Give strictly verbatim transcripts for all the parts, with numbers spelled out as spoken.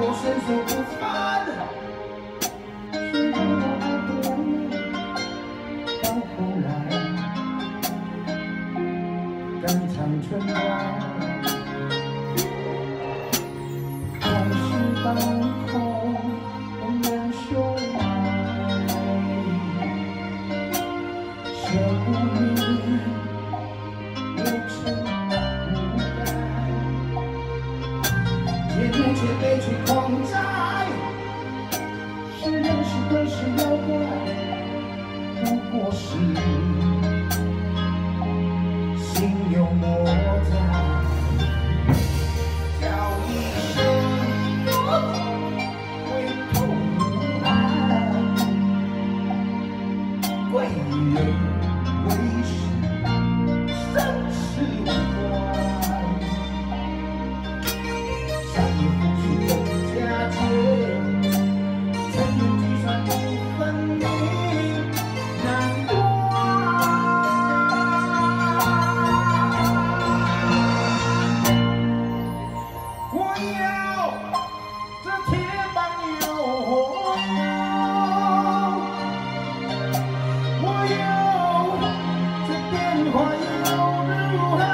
我身手不凡。谁让我爱不完美，到后来肝肠寸断，往事当空，仍然收埋，舍不你。 却悲催狂哉，是人是鬼是妖怪，不过是心有魔在。叫一声归途无岸，贵人为师生死无关。 善意付出真假界，残忍计算不分明，难关。我要这铁板有火，我要这变化又如何？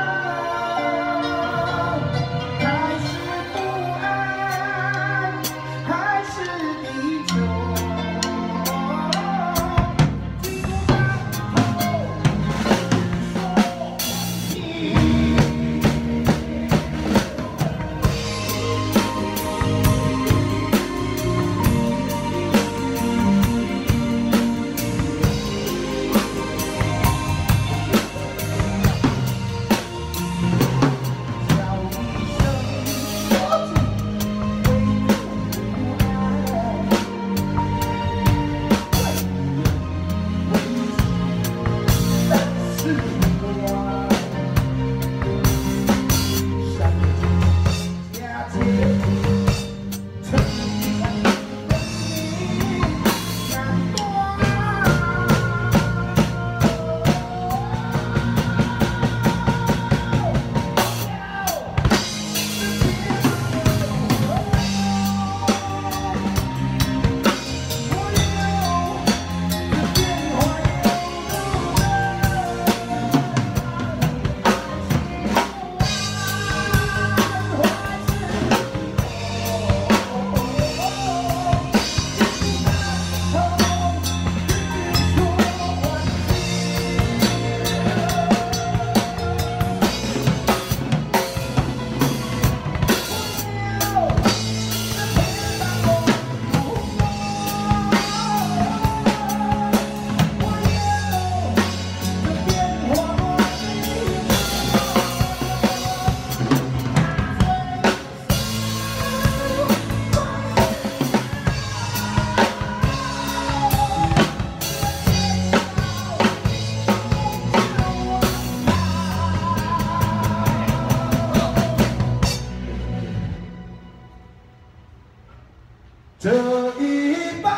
这一半，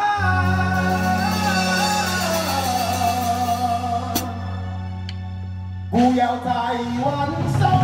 不要再挽手。